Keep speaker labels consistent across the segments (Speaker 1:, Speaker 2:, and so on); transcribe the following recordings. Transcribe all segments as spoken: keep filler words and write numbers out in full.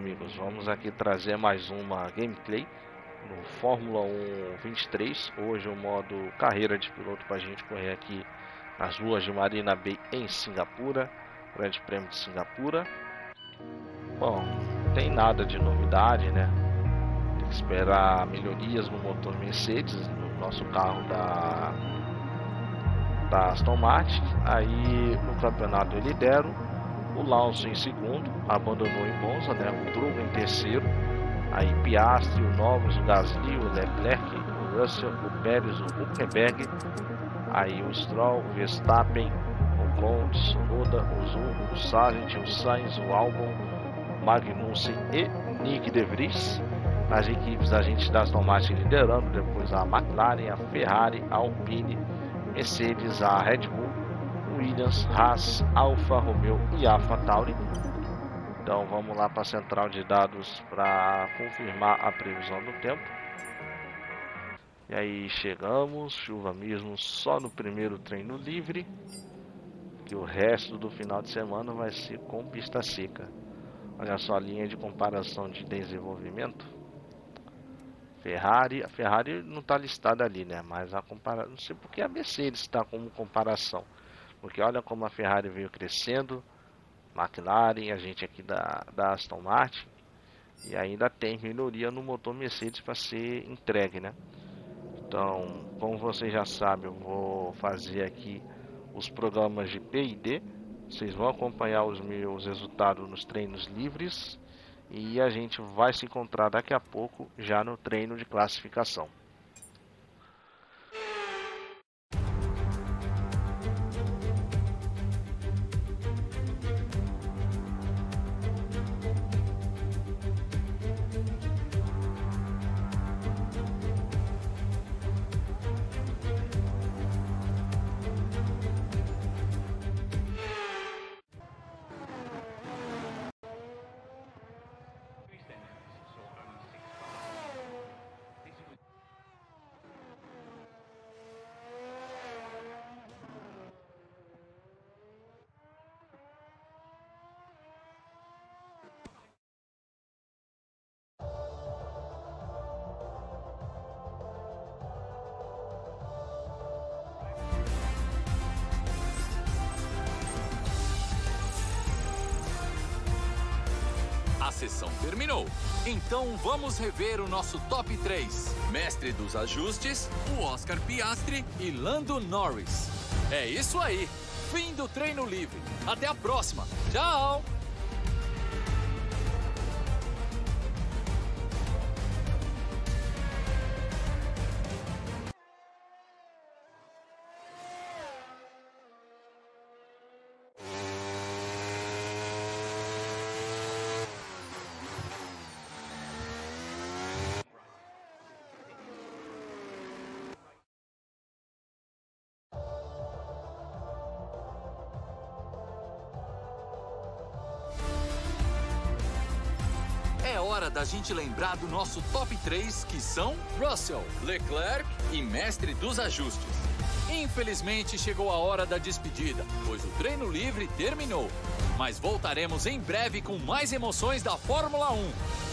Speaker 1: amigos, vamos aqui trazer mais uma gameplay no Fórmula um vinte e três. Hoje o modo carreira de piloto para a gente correr aqui nas ruas de Marina Bay em Singapura, Grande Prêmio de Singapura. Bom, não tem nada de novidade, né? Tem que esperar melhorias no motor Mercedes, no nosso carro da, da Aston Martin. Aí no campeonato eu lidero. O Lawson em segundo, abandonou em Monza, né? O Drugo em terceiro. Aí Piastri, o Norris, o Gasly, o Leclerc, o Russell, o Pérez, o Hülkenberg. Aí o Stroll, o Verstappen, o Ocon, o Tsunoda, o Zhou, o Sargent, o Sainz, o Albon, o Magnussen e Nick De Vries. Nas equipes a gente da Aston Martin liderando, depois a McLaren, a Ferrari, a Alpine, Mercedes, a Red Bull, Williams, Haas, Alfa Romeo e AlphaTauri. Então vamos lá para a central de dados para confirmar a previsão do tempo. E aí chegamos, chuva mesmo só no primeiro treino livre, que o resto do final de semana vai ser com pista seca. Olha só a linha de comparação de desenvolvimento. Ferrari, a Ferrari não está listada ali, né? Mas a comparação, não sei porque a Mercedes está como comparação. Porque olha como a Ferrari veio crescendo, McLaren, a gente aqui da, da Aston Martin, e ainda tem melhoria no motor Mercedes para ser entregue, né? Então, como vocês já sabem, eu vou fazer aqui os programas de P I D. Vocês vão acompanhar os meus resultados nos treinos livres e a gente vai se encontrar daqui a pouco já no treino de classificação.
Speaker 2: A sessão terminou, então vamos rever o nosso top três. Mestre dos ajustes, o Oscar Piastri e Lando Norris. É isso aí, fim do treino livre. Até a próxima, tchau! É hora da gente lembrar do nosso top três, que são Russell, Leclerc e Mestre dos Ajustes. Infelizmente chegou a hora da despedida, pois o treino livre terminou. Mas voltaremos em breve com mais emoções da Fórmula um.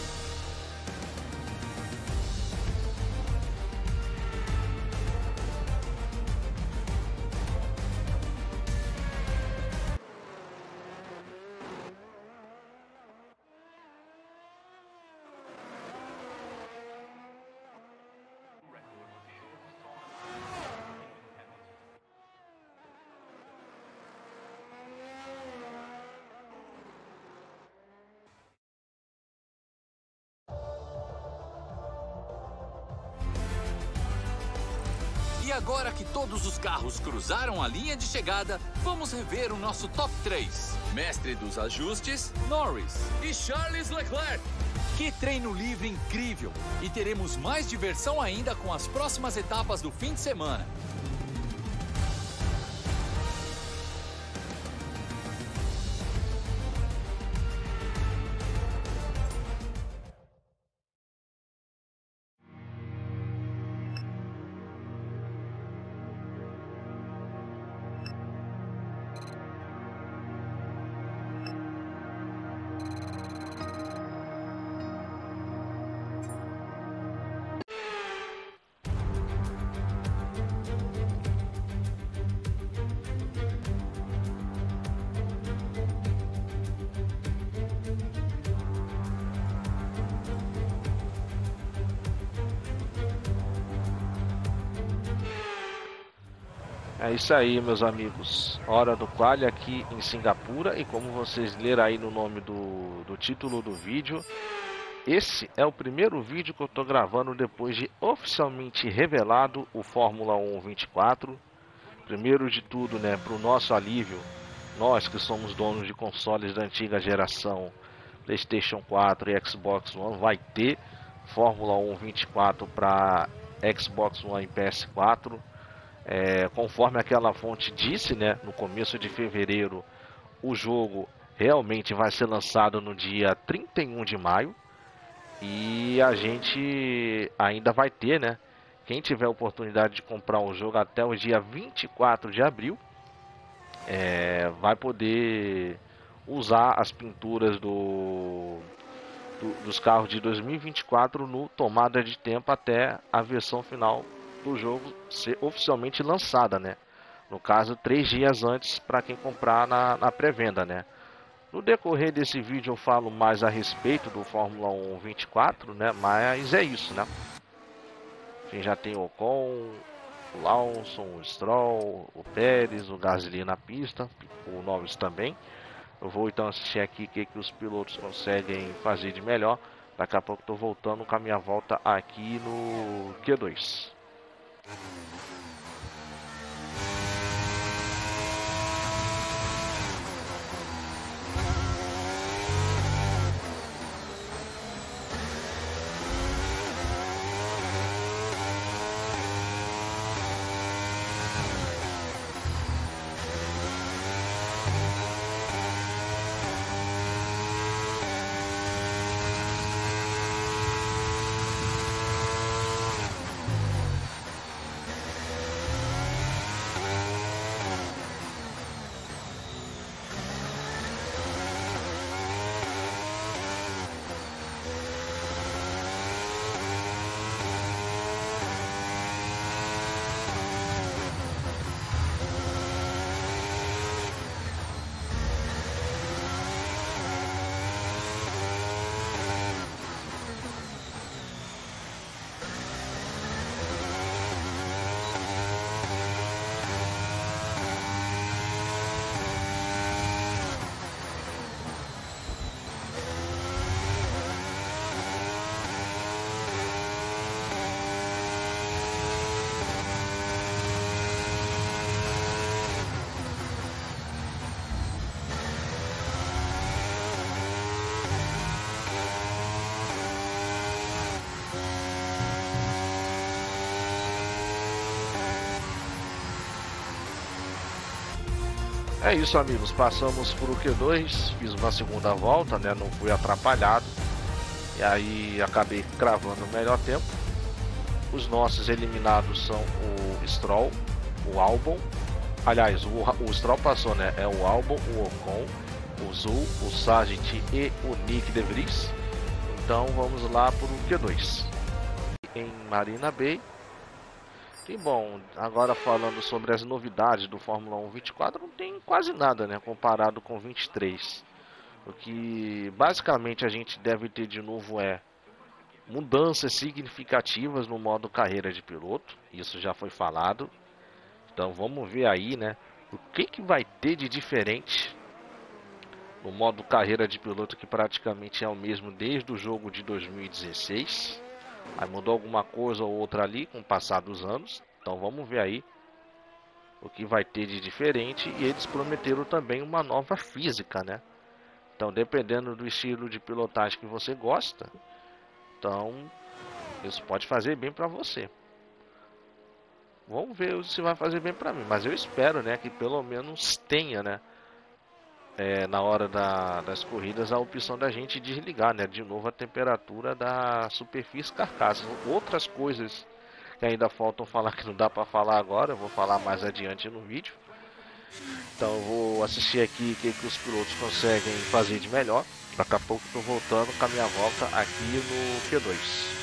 Speaker 2: E agora que todos os carros cruzaram a linha de chegada, vamos rever o nosso top três. Mestre dos ajustes, Norris e Charles Leclerc. Que treino livre incrível! E teremos mais diversão ainda com as próximas etapas do fim de semana.
Speaker 1: É isso aí, meus amigos. Hora do quali aqui em Singapura. E como vocês leram aí no nome do, do título do vídeo, esse é o primeiro vídeo que eu estou gravando depois de oficialmente revelado o Fórmula um vinte e quatro. Primeiro de tudo, né, para o nosso alívio, nós que somos donos de consoles da antiga geração, PlayStation quatro e Xbox One, vai ter Fórmula um vinte e quatro para Xbox One e P S quatro. É, conforme aquela fonte disse, né, no começo de fevereiro, o jogo realmente vai ser lançado no dia trinta e um de maio. E a gente ainda vai ter, né, quem tiver a oportunidade de comprar o jogo até o dia vinte e quatro de abril, é, vai poder usar as pinturas do, do, dos carros de dois mil e vinte e quatro no tomada de tempo até a versão final do jogo ser oficialmente lançada, né? No caso, três dias antes para quem comprar na, na pré-venda, né? No decorrer desse vídeo eu falo mais a respeito do Fórmula um vinte e quatro, né? Mas é isso, né? A gente já tem o Ocon, o Lawson, o Stroll, o Pérez, o Gasly na pista, o Norris também. Eu vou então assistir aqui o que, que os pilotos conseguem fazer de melhor. Daqui a pouco estou voltando com a minha volta aqui no Q dois. É isso, amigos, passamos por o Q dois, fiz uma segunda volta, né, não fui atrapalhado, e aí acabei cravando o melhor tempo. Os nossos eliminados são o Stroll, o Albon, aliás, o, o Stroll passou, né, é o Albon, o Ocon, o Zul, o Sargent e o Nick De Vries. Então vamos lá para o Q dois. Em Marina Bay. E bom, agora falando sobre as novidades do Fórmula um vinte e quatro, não tem quase nada, né, comparado com o vinte e três. O que basicamente a gente deve ter de novo é mudanças significativas no modo carreira de piloto. Isso já foi falado. Então vamos ver aí, né, o que, que vai ter de diferente no modo carreira de piloto, que praticamente é o mesmo desde o jogo de dois mil e dezesseis. Aí mudou alguma coisa ou outra ali com o passar dos anos. Então vamos ver aí o que vai ter de diferente. E eles prometeram também uma nova física, né? Então dependendo do estilo de pilotagem que você gosta, então isso pode fazer bem para você. Vamos ver se vai fazer bem para mim. Mas eu espero, né, que pelo menos tenha, né, É, na hora da, das corridas, a opção da gente desligar, né, de novo a temperatura da superfície carcaça. Outras coisas que ainda faltam falar, que não dá para falar agora, eu vou falar mais adiante no vídeo. Então eu vou assistir aqui o que, que os pilotos conseguem fazer de melhor. Daqui a pouco estou voltando com a minha volta aqui no Q dois.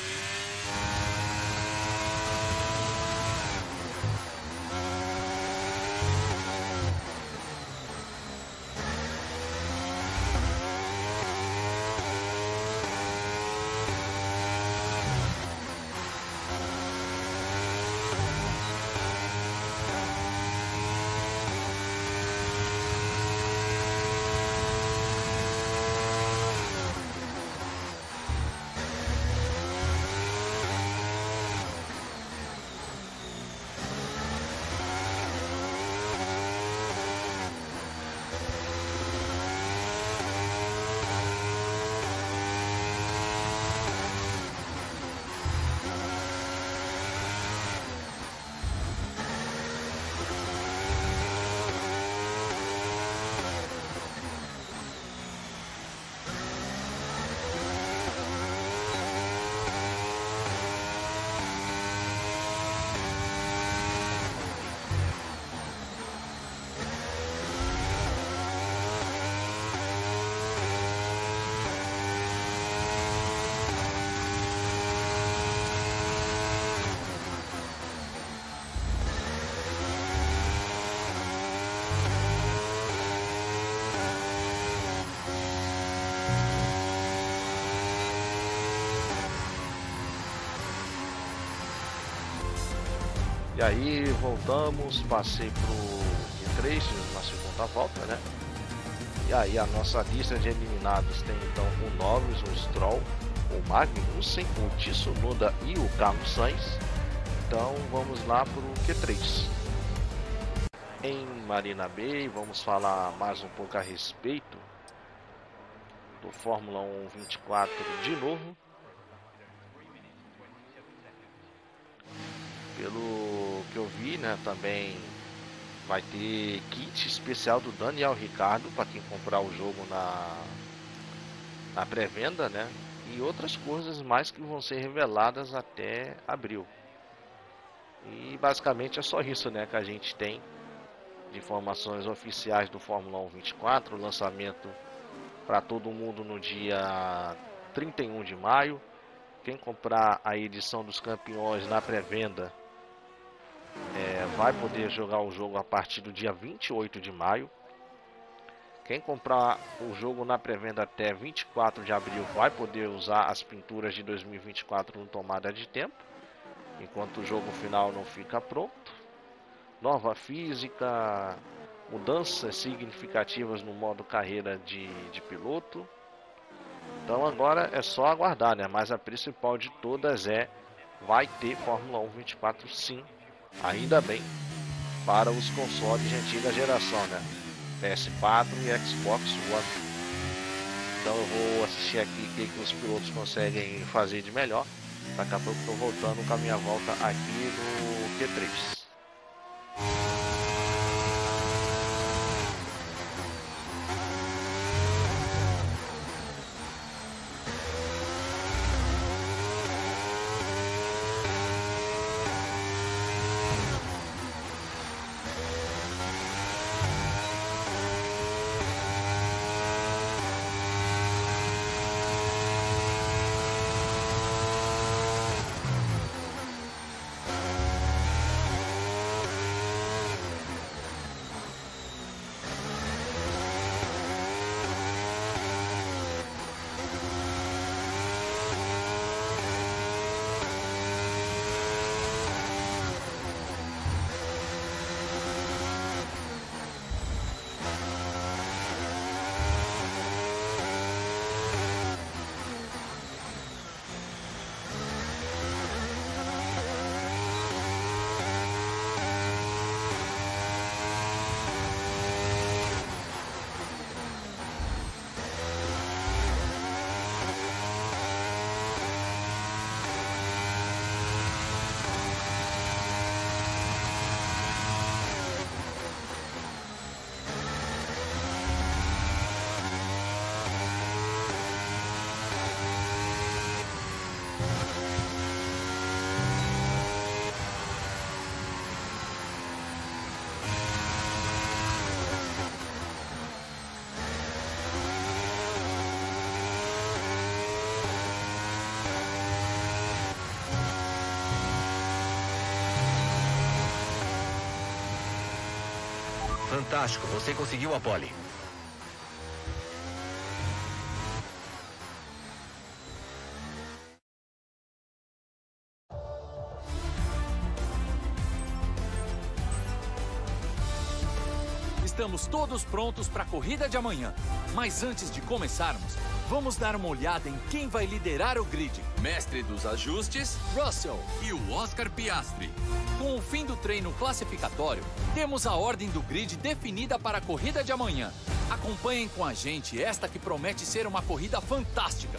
Speaker 1: E aí voltamos, passei pro Q três na segunda volta, né? E aí a nossa lista de eliminados tem então o Norris, o Stroll, o Magnussen, o Tsunoda e o Carlos Sainz. Então vamos lá pro Q três. Em Marina Bay, vamos falar mais um pouco a respeito do Fórmula um vinte e quatro de novo. Pelo que eu vi, né, também vai ter kit especial do Daniel Ricciardo para quem comprar o jogo na, na pré-venda, né? E outras coisas mais que vão ser reveladas até abril. E basicamente é só isso, né, que a gente tem de informações oficiais do Fórmula um vinte e quatro, lançamento para todo mundo no dia trinta e um de maio. Quem comprar a edição dos campeões na pré-venda é, vai poder jogar o jogo a partir do dia vinte e oito de maio. Quem comprar o jogo na pré-venda até vinte e quatro de abril vai poder usar as pinturas de dois mil e vinte e quatro no tomada de tempo, enquanto o jogo final não fica pronto. Nova física, mudanças significativas no modo carreira de, de piloto. Então agora é só aguardar, né? Mas a principal de todas é, vai ter Fórmula um vinte e quatro sim, ainda bem, para os consoles de antiga geração, né? P S quatro e Xbox One. Então eu vou assistir aqui o que, que os pilotos conseguem fazer de melhor. Daqui a pouco estou voltando com a minha volta aqui no Q três.
Speaker 3: Fantástico, você conseguiu a pole.
Speaker 2: Estamos todos prontos para a corrida de amanhã. Mas antes de começarmos, vamos dar uma olhada em quem vai liderar o grid. Mestre dos ajustes, Russell e o Oscar Piastri. Com o fim do treino classificatório, temos a ordem do grid definida para a corrida de amanhã. Acompanhem com a gente esta que promete ser uma corrida fantástica.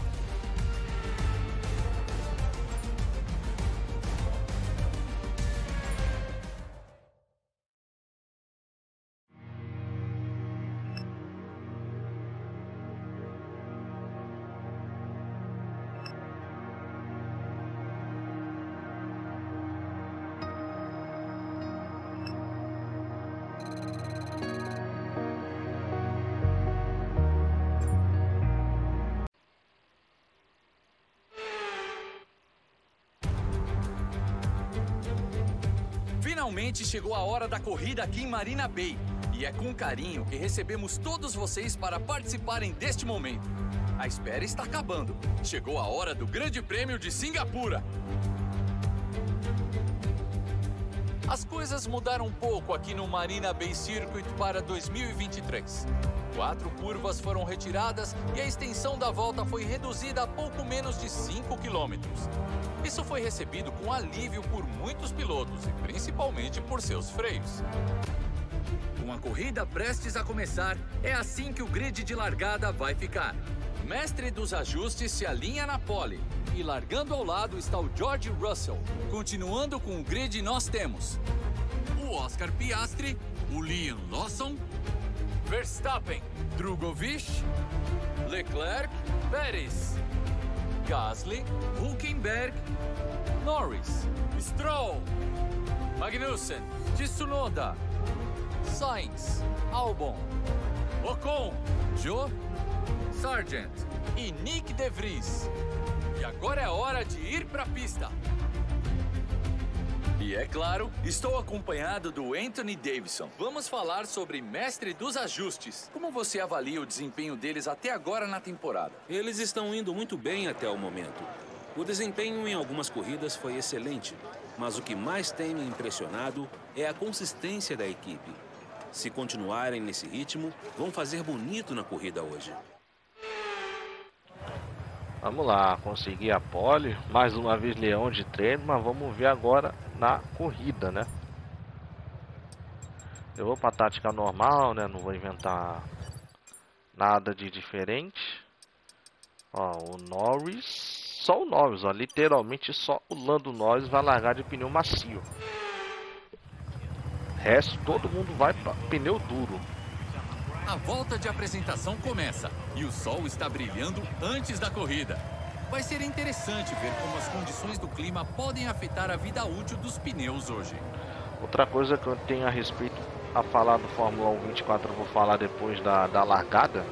Speaker 2: Finalmente chegou a hora da corrida aqui em Marina Bay. E é com carinho que recebemos todos vocês para participarem deste momento. A espera está acabando. Chegou a hora do Grande Prêmio de Singapura. As coisas mudaram um pouco aqui no Marina Bay Circuit para dois mil e vinte e três. Quatro curvas foram retiradas e a extensão da volta foi reduzida a pouco menos de cinco quilômetros. Isso foi recebido com alívio por muitos pilotos e principalmente por seus freios. Com a corrida prestes a começar, é assim que o grid de largada vai ficar. O mestre dos ajustes se alinha na pole e largando ao lado está o George Russell. Continuando com o grid, nós temos o Oscar Piastri, o Liam Lawson, Verstappen, Drugovich, Leclerc, Pérez, Gasly, Hülkenberg, Norris, Stroll, Magnussen, Tsunoda, Sainz, Albon, Ocon, Zhou, Sargent e Nick De Vries. E agora é hora de ir para a pista. E é claro, estou acompanhado do Anthony Davidson. Vamos falar sobre mestre dos ajustes. Como você avalia o desempenho deles até agora na temporada?
Speaker 3: Eles estão indo muito bem até o momento. O desempenho em algumas corridas foi excelente, mas o que mais tem me impressionado é a consistência da equipe. Se continuarem nesse ritmo, vão fazer bonito na corrida hoje.
Speaker 1: Vamos lá, consegui a pole, mais uma vez leão de treino, mas vamos ver agora na corrida, né? Eu vou para a tática normal, né? Não vou inventar nada de diferente. Ó, o Norris, só o Norris, ó, literalmente só o Lando Norris vai largar de pneu macio. O resto, todo mundo vai para pneu duro.
Speaker 2: A volta de apresentação começa e o sol está brilhando antes da corrida. Vai ser interessante ver como as condições do clima podem afetar a vida útil dos pneus hoje.
Speaker 1: Outra coisa que eu tenho a respeito a falar do Fórmula um vinte e quatro, eu vou falar depois da, da largada.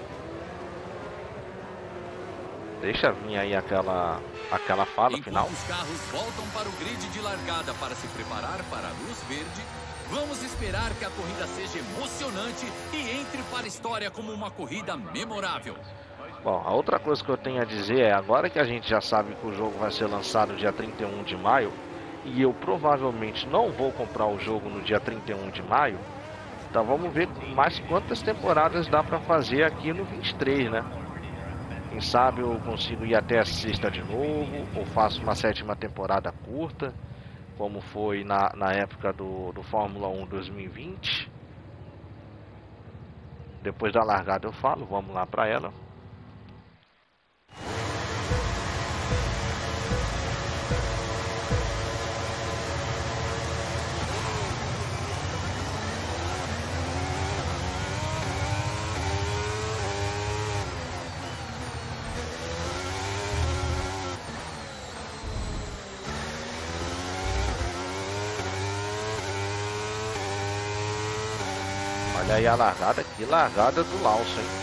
Speaker 1: Deixa vir aí aquela, aquela fala
Speaker 2: Enquanto
Speaker 1: final.
Speaker 2: Os carros voltam para o grid de largada para se preparar para a luz verde. Vamos esperar que a corrida seja emocionante e entre para a história como uma corrida memorável.
Speaker 1: Bom, a outra coisa que eu tenho a dizer é, agora que a gente já sabe que o jogo vai ser lançado dia trinta e um de maio, e eu provavelmente não vou comprar o jogo no dia trinta e um de maio, então vamos ver mais quantas temporadas dá para fazer aqui no vinte e três, né? Quem sabe eu consigo ir até a sexta de novo, ou faço uma sétima temporada curta, como foi na, na época do, do Fórmula um dois mil e vinte. Depois da largada eu falo, vamos lá para ela. Olha aí a largada, que largada do Lawson, hein?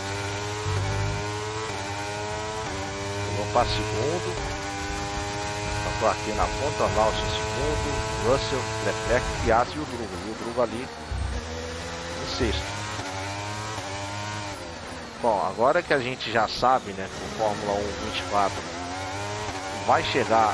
Speaker 1: Vou para segundo. Estou aqui na ponta, Lawson em segundo, Russell, Leclerc, Piastri e o Drugo. E o Drugo ali em sexto. Bom, agora que a gente já sabe, né, que o Fórmula um vinte e quatro vai chegar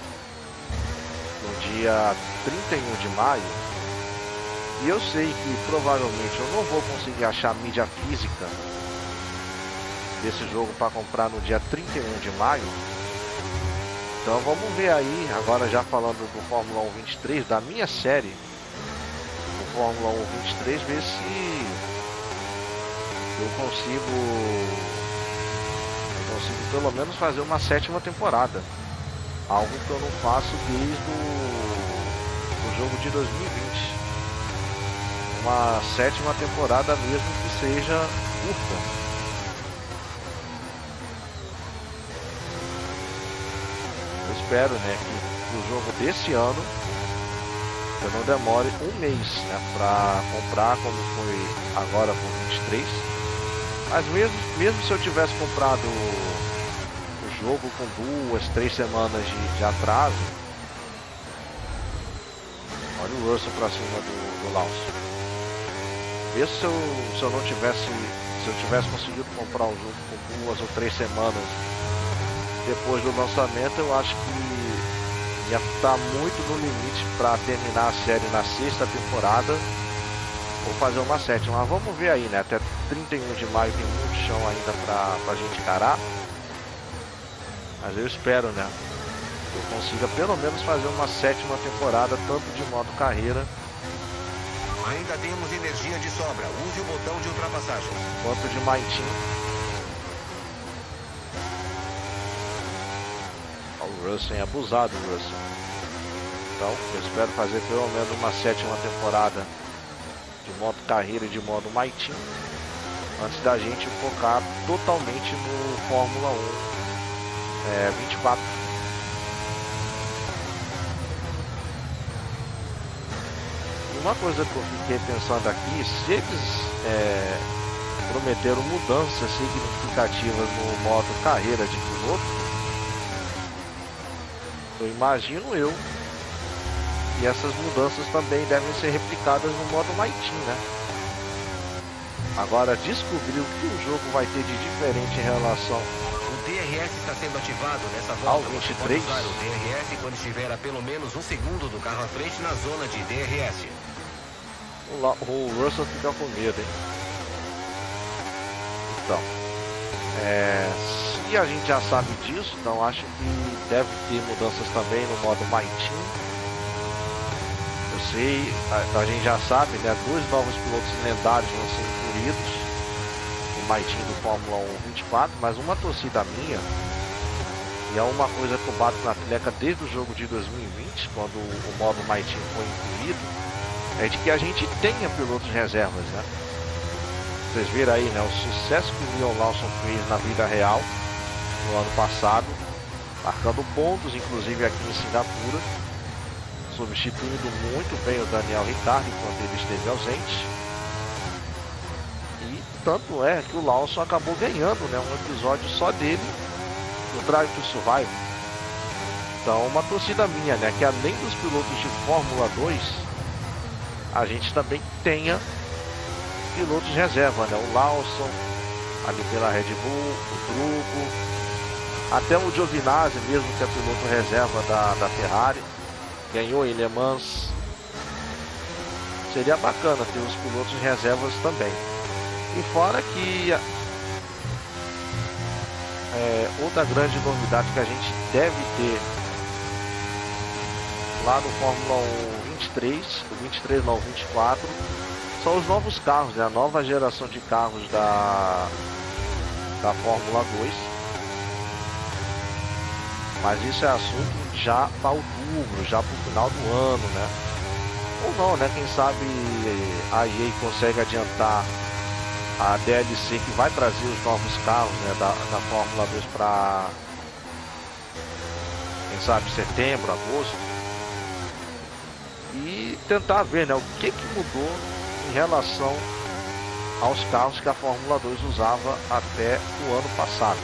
Speaker 1: no dia trinta e um de maio. E eu sei que provavelmente eu não vou conseguir achar mídia física desse jogo para comprar no dia trinta e um de maio. Então vamos ver aí, agora já falando do Fórmula um vinte e três, da minha série, o Fórmula um vinte e três, ver se eu consigo, eu consigo pelo menos fazer uma sétima temporada. Algo que eu não faço desde o, o jogo de dois mil e vinte. Uma sétima temporada mesmo que seja curta. Eu espero, né, que o jogo desse ano eu não demore um mês, né, para comprar, como foi agora com o vinte e três. Mas mesmo, mesmo se eu tivesse comprado o, o jogo com duas, três semanas de, de atraso, olha o Russell para cima do, do Lawson. Mesmo se eu, se eu não tivesse, se eu tivesse conseguido comprar o jogo com duas ou três semanas depois do lançamento, eu acho que ia estar muito no limite para terminar a série na sexta temporada ou fazer uma sétima. Mas vamos ver aí, né? Até trinta e um de maio tem muito chão ainda para a gente encarar. Mas eu espero, né? Que eu consiga pelo menos fazer uma sétima temporada, tanto de modo carreira.
Speaker 4: Ainda temos energia de sobra. Use o botão de ultrapassagem.
Speaker 1: Quanto de My Team. O Russell é abusado, o Russell. Então, eu espero fazer pelo menos uma sétima temporada de modo carreira e de modo My Team, antes da gente focar totalmente no Fórmula um é, vinte e quatro. Uma coisa que eu fiquei pensando aqui, se eles é, prometeram mudanças significativas no modo carreira de piloto, eu imagino eu que essas mudanças também devem ser replicadas no modo My Team, né? Agora, descobrir o que o jogo vai ter de diferente em relação
Speaker 4: O D R S está sendo ativado nessa volta.
Speaker 1: ao vinte e três.
Speaker 4: Você pode usar o D R S quando estiver a pelo menos um segundo do carro à frente na zona de D R S.
Speaker 1: O, La o Russell fica com medo, hein? Então, é, se a gente já sabe disso, então acho que deve ter mudanças também no modo My Team. Eu sei, a, a gente já sabe, né? Dois novos pilotos lendários vão ser incluídos no My Team do Fórmula um vinte e quatro, mas uma torcida minha, e é uma coisa que eu bato na tecla desde o jogo de dois mil e vinte, quando o, o modo My Team foi incluído, é de que a gente tenha pilotos reservas, né? Vocês viram aí, né? O sucesso que o Leon Lawson fez na vida real no ano passado, marcando pontos, inclusive aqui em Singapura, substituindo muito bem o Daniel Ricciardo enquanto ele esteve ausente. E tanto é que o Lawson acabou ganhando, né, um episódio só dele no Drive to Survive. Então, uma torcida minha, né, que além dos pilotos de Fórmula dois, a gente também tenha pilotos de reserva, né? O Lawson, ali pela Red Bull, o Drugo, até o Giovinazzi mesmo, que é piloto reserva da, da Ferrari, ganhou em Le Mans. Seria bacana ter os pilotos de reservas também. E fora que é, outra grande novidade que a gente deve ter lá no Fórmula um vinte e três, o vinte e três não, o vinte e quatro, são os novos carros, né? A nova geração de carros da, da Fórmula dois. Mas isso é assunto já para outubro, já para o final do ano, né? Ou não, né? Quem sabe a E A consegue adiantar a D L C que vai trazer os novos carros, né, da, da Fórmula dois para, quem sabe, setembro, agosto. E tentar ver, né, o que, que mudou em relação aos carros que a Fórmula dois usava até o ano passado.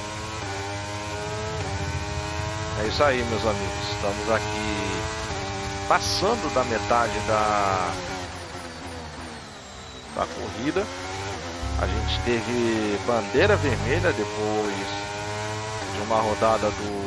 Speaker 1: É isso aí, meus amigos. Estamos aqui passando da metade da, da corrida. A gente teve bandeira vermelha depois de uma rodada do,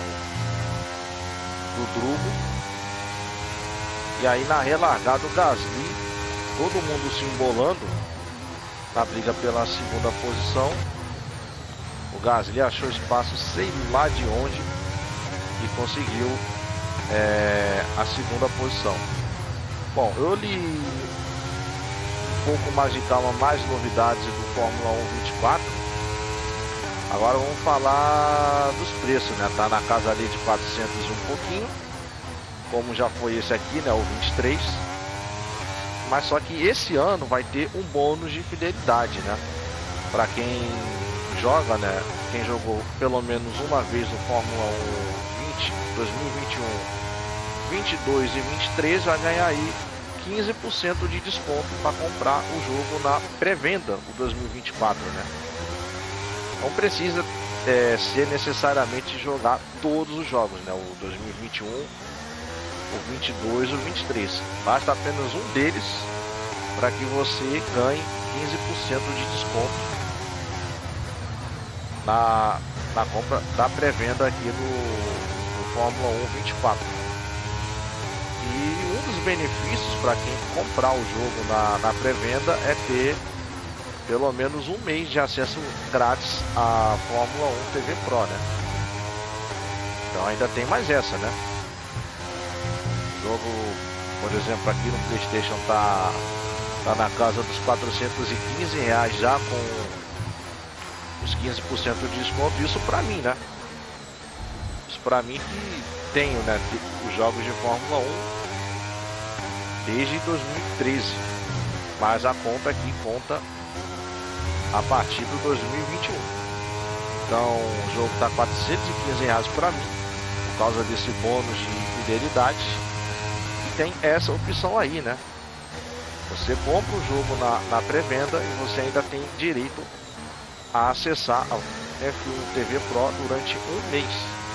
Speaker 1: do Drugo. E aí na relargada o Gasly, todo mundo se embolando na briga pela segunda posição. O Gasly achou espaço sei lá de onde e conseguiu é, a segunda posição. Bom, eu li um pouco mais de calma, mais novidades do Fórmula um vinte e quatro. Agora vamos falar dos preços, né? Tá na casa ali de quatrocentos e um pouquinho, como já foi esse aqui, né? O vinte e três. Mas só que esse ano vai ter um bônus de fidelidade, né? Para quem joga, né? Quem jogou pelo menos uma vez no Fórmula um vinte, dois mil e vinte e um, vinte e dois e vinte e três vai ganhar aí quinze por cento de desconto para comprar o jogo na pré-venda do dois mil e vinte e quatro, né? Não precisa é, ser necessariamente jogar todos os jogos, né? O dois mil e vinte e um, o vinte e dois e o vinte e três. Basta apenas um deles para que você ganhe quinze por cento de desconto na, na compra da pré-venda aqui no, no Fórmula um vinte e quatro. E um dos benefícios para quem comprar o jogo na, na pré-venda é ter pelo menos um mês de acesso grátis à Fórmula um T V Pro, né? Então ainda tem mais essa, né? O jogo, por exemplo, aqui no PlayStation tá, tá na casa dos quatrocentos e quinze reais já com os quinze por cento de desconto. Isso pra mim, né? Isso pra mim que tenho, né? Os jogos de Fórmula um desde dois mil e treze. Mas a conta aqui conta a partir do dois mil e vinte e um. Então o jogo tá quatrocentos e quinze reais para mim, por causa desse bônus de fidelidade. E tem essa opção aí, né? Você compra o jogo na, na pré-venda e você ainda tem direito a acessar a F um T V Pro durante um mês.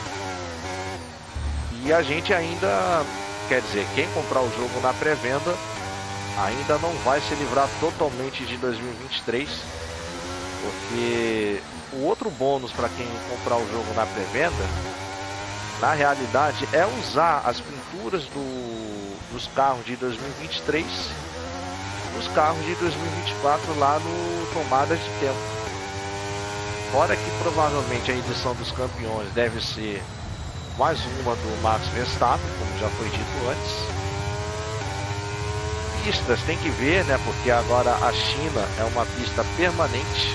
Speaker 1: E a gente ainda, quer dizer, quem comprar o jogo na pré-venda ainda não vai se livrar totalmente de dois mil e vinte e três. Porque o outro bônus para quem comprar o jogo na pré-venda, na realidade, é usar as pinturas do, dos carros de dois mil e vinte e três nos carros de dois mil e vinte e quatro lá no Tomadas de Tempo. Fora que provavelmente a edição dos campeões deve ser mais uma do Max Verstappen, como já foi dito antes. Pistas tem que ver, né? Porque agora a China é uma pista permanente.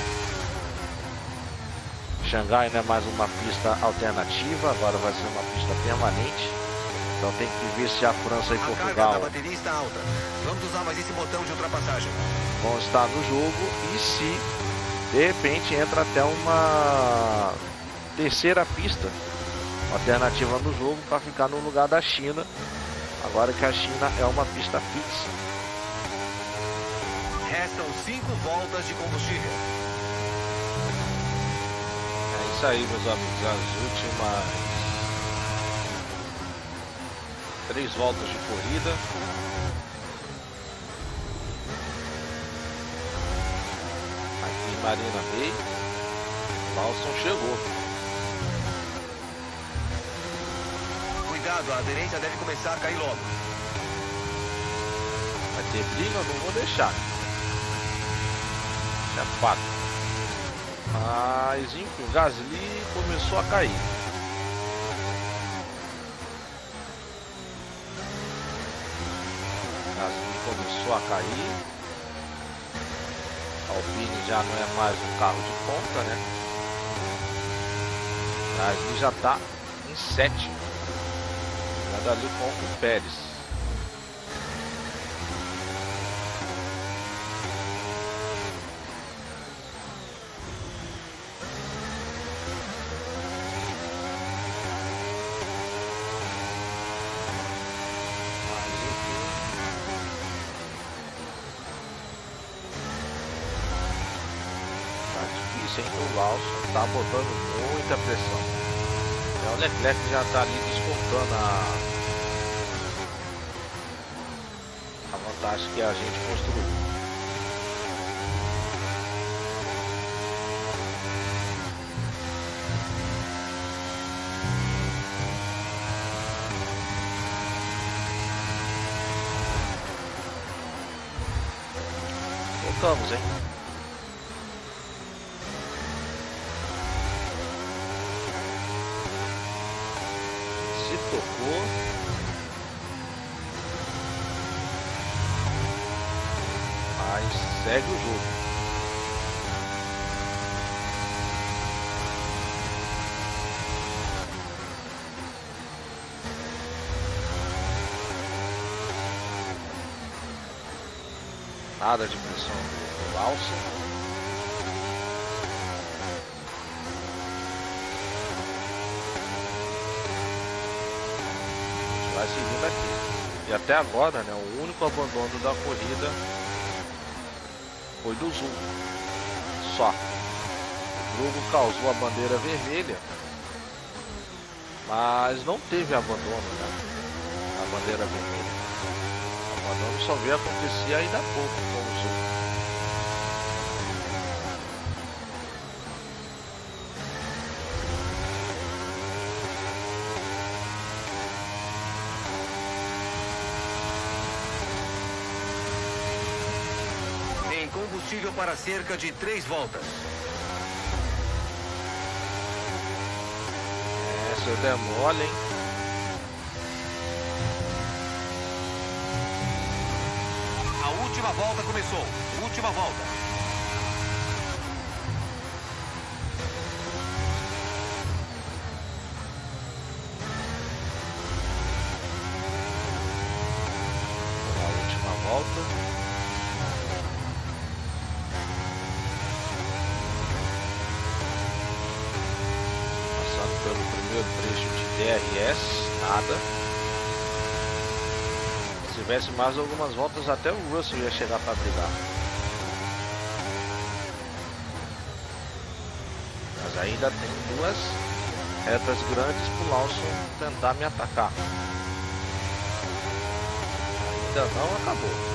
Speaker 1: Xangai não é mais uma pista alternativa, agora vai ser uma pista permanente. Então tem que ver se a França e
Speaker 4: A
Speaker 1: Portugal
Speaker 4: carga da bateria está alta. Vamos usar mais esse botão de ultrapassagem.
Speaker 1: vão estar no jogo. E se de repente entra até uma terceira pista alternativa no jogo para ficar no lugar da China, agora que a China é uma pista fixa.
Speaker 4: Restam cinco voltas de combustível.
Speaker 1: É isso aí, meus amigos, as últimas três voltas de corrida. Aqui em Marina Bay, Lawson chegou.
Speaker 4: Cuidado, a aderência deve começar a cair logo.
Speaker 1: Vai ter briga, eu não vou deixar. Isso é fato. Mas enfim, o Gasly começou a cair. Gasly começou a cair. A Alpine já não é mais um carro de ponta, né? Gasly já está em sétimo. Já ali com o Pérez. O Lawson tá botando muita pressão. É, o Leclerc já tá ali descontando a, a vantagem que a gente construiu. Voltamos, hein? Tocou. Mas segue o jogo. Nada de pressão do Lawson. Vai seguindo aqui. E até agora, né, o único abandono da corrida foi do Zul. Só. O jogo causou a bandeira vermelha, mas não teve abandono, né? A bandeira vermelha. O abandono só veio acontecer ainda há pouco com o Zul.
Speaker 4: combustível para cerca de três voltas.
Speaker 1: Essa é mole, hein?
Speaker 4: A última volta começou. Última volta.
Speaker 1: Passando pelo primeiro trecho de D R S, nada. Se tivesse mais algumas voltas, até o Russell ia chegar para brigar. Mas ainda tem duas retas grandes para o Lawson tentar me atacar. Ainda não acabou.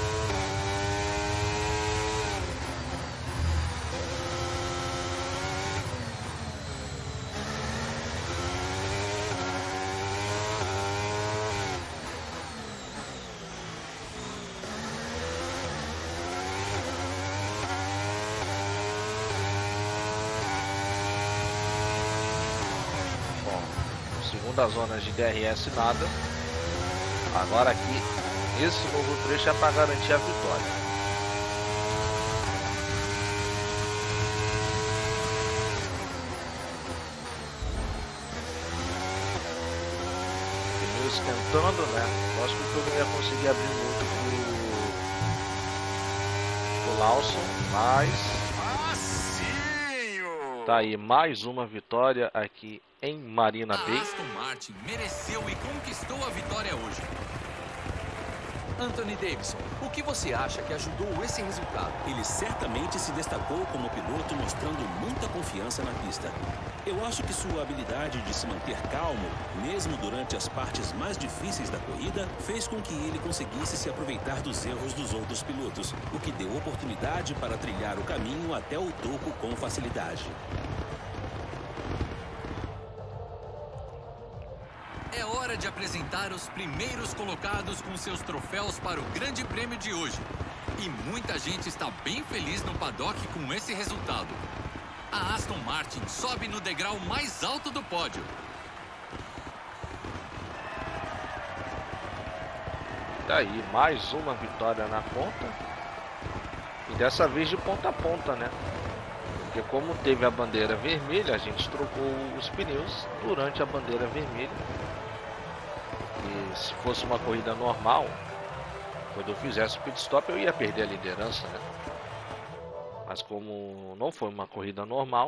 Speaker 1: Segunda zona de D R S nada. Agora aqui esse novo trecho é para garantir a vitória. Pneu esquentando, né? Lógico que eu não ia conseguir abrir muito pro, pro Lawson, mas tá aí mais uma vitória aqui em Marina Bay.
Speaker 2: A Aston Martin mereceu e conquistou a vitória hoje. Anthony Davidson, o que você acha que ajudou esse resultado?
Speaker 3: Ele certamente se destacou como piloto, mostrando muita confiança na pista. Eu acho que sua habilidade de se manter calmo, mesmo durante as partes mais difíceis da corrida, fez com que ele conseguisse se aproveitar dos erros dos outros pilotos, o que deu oportunidade para trilhar o caminho até o topo com facilidade.
Speaker 2: É hora de apresentar os primeiros colocados com seus troféus para o Grande Prêmio de hoje. E muita gente está bem feliz no paddock com esse resultado. A Aston Martin sobe no degrau mais alto do pódio.
Speaker 1: Daí mais uma vitória na conta. E dessa vez de ponta a ponta, né? Porque como teve a bandeira vermelha, a gente trocou os pneus durante a bandeira vermelha. E se fosse uma corrida normal, quando eu fizesse o pit stop eu ia perder a liderança, né? Mas como não foi uma corrida normal,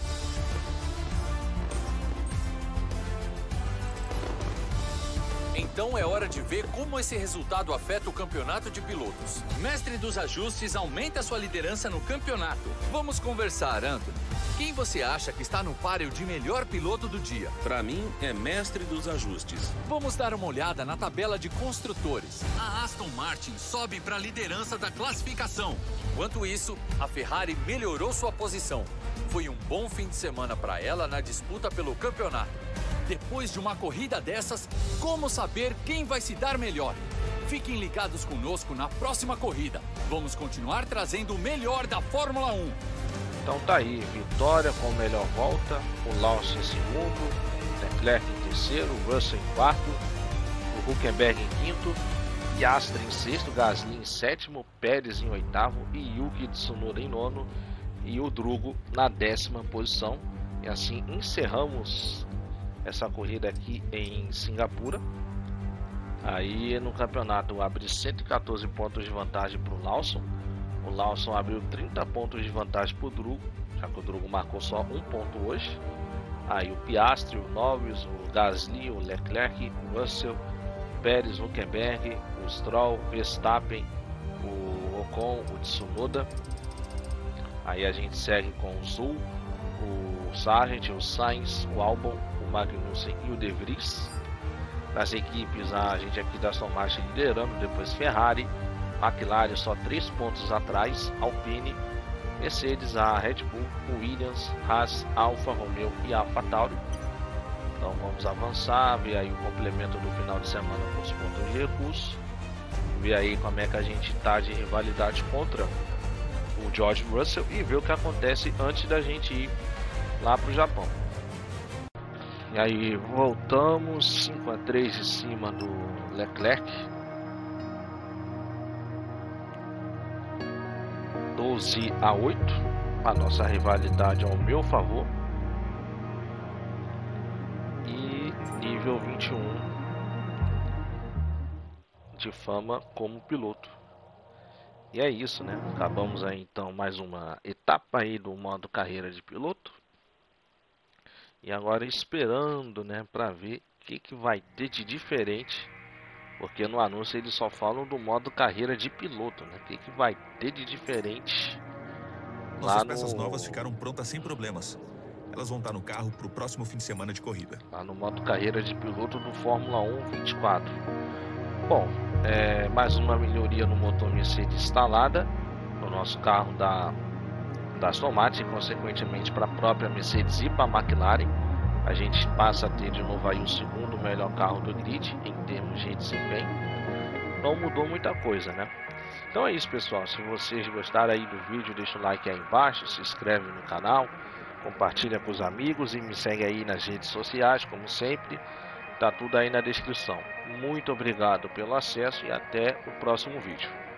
Speaker 2: então é hora de ver como esse resultado afeta o campeonato de pilotos. Mestre dos ajustes aumenta sua liderança no campeonato. Vamos conversar, Anthony. Quem você acha que está no páreo de melhor piloto do dia?
Speaker 3: Para mim, é mestre dos ajustes.
Speaker 2: Vamos dar uma olhada na tabela de construtores. A Aston Martin sobe para a liderança da classificação. Enquanto isso, a Ferrari melhorou sua posição. Foi um bom fim de semana para ela na disputa pelo campeonato. Depois de uma corrida dessas, como saber quem vai se dar melhor? Fiquem ligados conosco na próxima corrida. Vamos continuar trazendo o melhor da Fórmula um.
Speaker 1: Então tá aí, vitória com melhor volta, o Lawson em segundo, Leclerc em terceiro, Russell em quarto, o Hülkenberg em quinto, Piastri em sexto, Gasly em sétimo, Pérez em oitavo e Yuki Tsunoda em nono e o Drugo na décima posição. E assim encerramos essa corrida aqui em Singapura. Aí no campeonato abre cento e quatorze pontos de vantagem para o Lawson. O Lawson abriu trinta pontos de vantagem para o Drugo, já que o Drugo marcou só um ponto hoje. Aí o Piastri, o Norris, o Gasly, o Leclerc, o Russell, Pérez, Hülkenberg, o Stroll, Verstappen, o Ocon, o Tsunoda. Aí a gente segue com o Zul, o Sargent, o Sainz, o Albon, o Magnussen e o De Vries. Nas equipes, a gente aqui da Aston Martin liderando, depois Ferrari, McLaren só três pontos atrás, Alpine, Mercedes, a Red Bull, o Williams, Haas, Alfa Romeo e a AlphaTauri. Então vamos avançar, ver aí o complemento do final de semana com os pontos de recurso, ver aí como é que a gente está de rivalidade contra o o George Russell e ver o que acontece antes da gente ir lá para o Japão. E aí voltamos cinco a três em cima do Leclerc, doze a oito, a nossa rivalidade ao meu favor. E nível vinte e um de fama como piloto. E é isso, né? Acabamos aí então mais uma etapa aí do modo carreira de piloto. E agora esperando, né, para ver o que, que vai ter de diferente. Porque no anúncio eles só falam do modo carreira de piloto, né? O que, que vai ter de diferente lá
Speaker 5: Nossas
Speaker 1: no...
Speaker 5: peças novas ficaram prontas sem problemas. Elas vão estar no carro para o próximo fim de semana de corrida.
Speaker 1: Lá no modo carreira de piloto do Fórmula um vinte e quatro. Bom, é, mais uma melhoria no motor Mercedes instalada no nosso carro da, da Aston Martin, e consequentemente para a própria Mercedes e para a McLaren. A gente passa a ter de novo aí o segundo melhor carro do grid em termos de desempenho. Não mudou muita coisa, né? Então é isso, pessoal. Se vocês gostaram aí do vídeo, deixa o like aí embaixo, se inscreve no canal, compartilha com os amigos e me segue aí nas redes sociais, como sempre. Tá tudo aí na descrição. Muito obrigado pelo acesso e até o próximo vídeo.